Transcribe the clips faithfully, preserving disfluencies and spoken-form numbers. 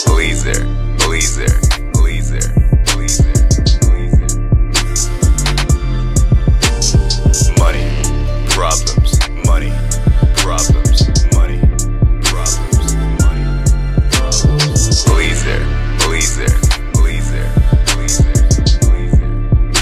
Believes there, believes there, believes there, believes there, believes there. Money, problems, money, problems, money, problems, money, problems. Believes there, believes there, believes there, believes there, believes there.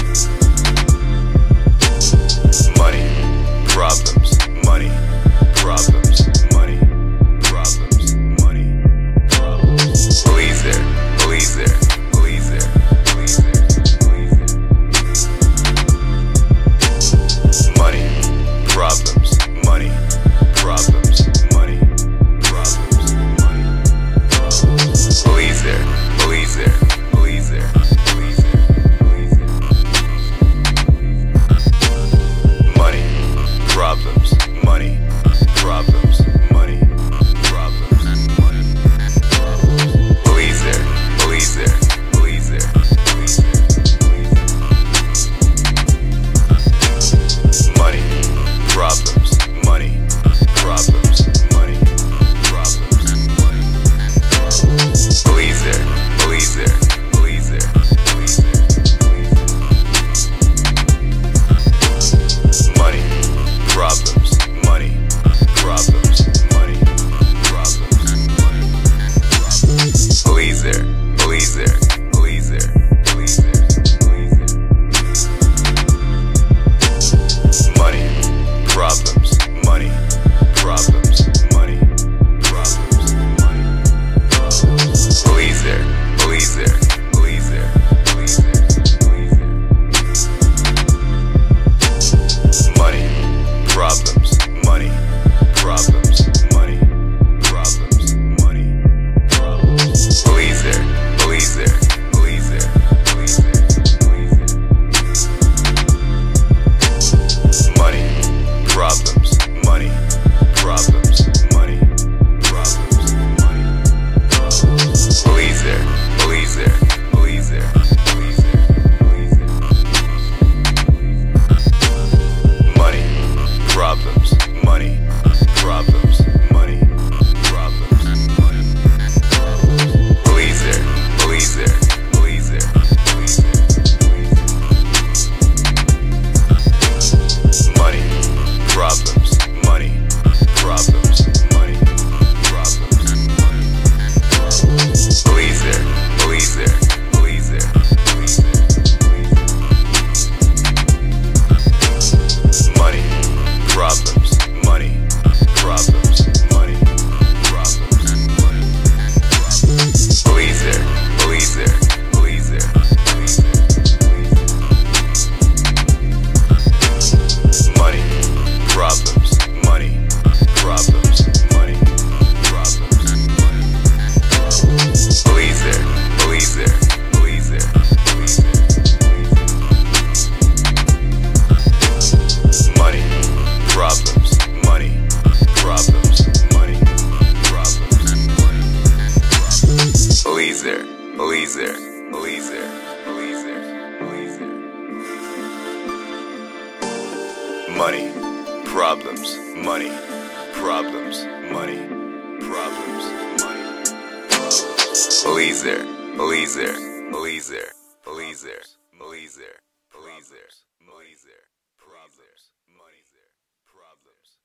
Money, problems, money, problems, money, problems, money, problems. Believes there, believes there, believes there, believes there, believes there. Money, problems, money, problems, money, problems, money, problems. Believes there, believes there, believes there, believes there, believes there. Money, problems, money, problems, money, problems, money, problems. Believes there, believes there, believes there, believes there, believes there. Money, problems, money, problems, money, problems, money, problems. Believes there, believes there, believes there, believes there, believes there. Money, problems, money, problems, money, problems, money, problems. Believes there, believes there, believes there, believes there, believes there. Money, problems, money, problems, money, problems, money, problems. Believes there, believes there, believes there, believes there, believes there. Money, problems, money, problems, money, problems, money, problems. Believes there, believes there, believes there, believes there, believes there. Money, problems, money, problems, money, problems, money, problems. Believes there, believes there, believes there, believes there, believes there. Money, problems, money, problems, money, problems, money, problems. Believes there, believes there, believes there, believes there, believes there. Money, problems, money, problems, money, problems, money, problems. Believes there, believes there, believes there, believes there, believes there. Money, problems, money, problems, money, problems, money, problems. Believes there, believes there, believes there, believes there, believes there. Money, problems, money, problems, money, problems, money, problems. Believes there, believes there, believes there, believes there, believes there. Money, problems, money, problems, money, problems, money, problems. Believes there, believes there, believes there, believes there, believes there. Money, problems, money, problems, money, problems, money, problems. Believes there, believes there, believes there, believes there, believes there, believes there, believes there, problems, money there, problems.